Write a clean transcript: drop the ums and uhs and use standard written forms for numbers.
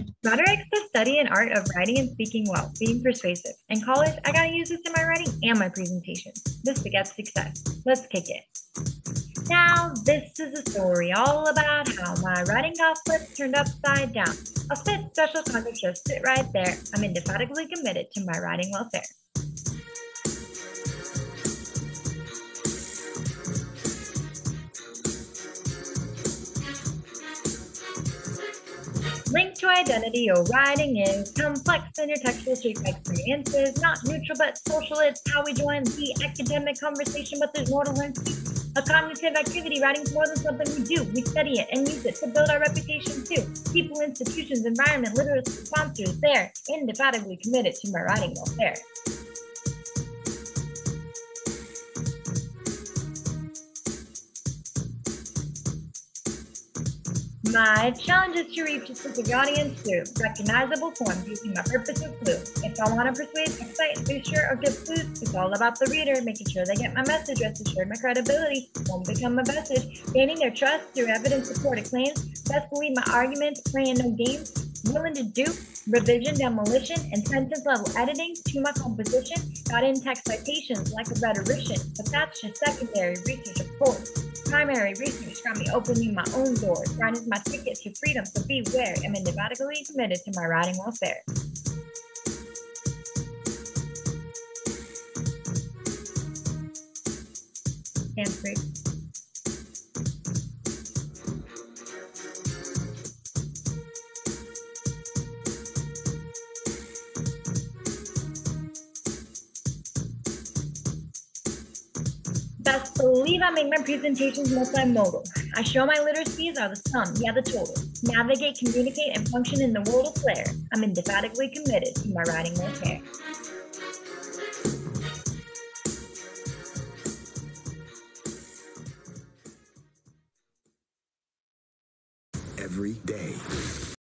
Rhetoric's the study and art of writing and speaking well, being persuasive. In college, I gotta use this in my writing and my presentations. This begets success. Let's kick it. Now, this is a story all about how my writing got flipped, turned upside down. I'll spit special content, just sit right there. I'm indefatigably committed to my writing welfare. Linked to identity, your writing is complex intertextual shaped by experiences, not neutral but social. It's how we join the academic conversation, but there's more to learn. A cognitive activity, writing's more than something we do. We study it and use it to build our reputation too. People, institutions, environment, literacy, sponsors, they're indefatigably committed to my writing welfare. My challenge is to reach a specific audience through recognizable forms using my purpose as clue. If I want to persuade, excite, booster, or give clues, it's all about the reader, making sure they get my message. Rest assured, my credibility won't become a message. Gaining their trust through evidence-supported claims. Best believe my arguments, playing no games. Willing to do revision, demolition, and sentence level editing to my composition. Got in-text citations like a rhetorician, but that's just secondary research, of course. Primary research got me opening my own doors. Writing is my ticket to freedom, so beware. I'm indefatigably committed to my writing welfare. Hands free. Best believe I make my presentations multimodal. I show my literacies are the sum, yeah, the total. Navigate, communicate, and function in the world of flair. I'm indefatigably committed to my writing welfare. Every day.